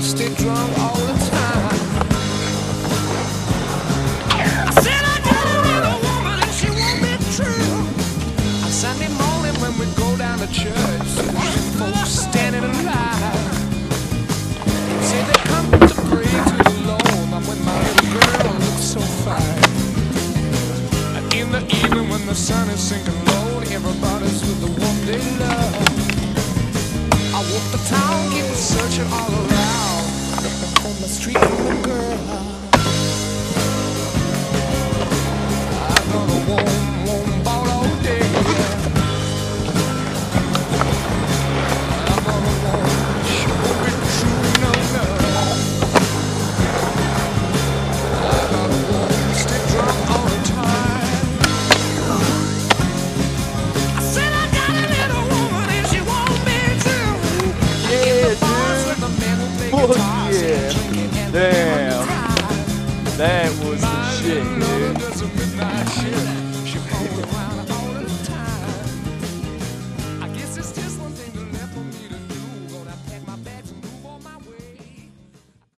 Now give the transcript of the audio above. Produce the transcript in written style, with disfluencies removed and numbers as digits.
stay drunk all the time. I said I got a little woman and she won't be true. On Sunday morning when we go down to church, folks standing in line say they come to pray to the Lord. But when my little girl looks so fine, and in the evening when the sun is sinking low, everybody's with the one they love. I walk the town, keep searching all around, looking for my street little girl.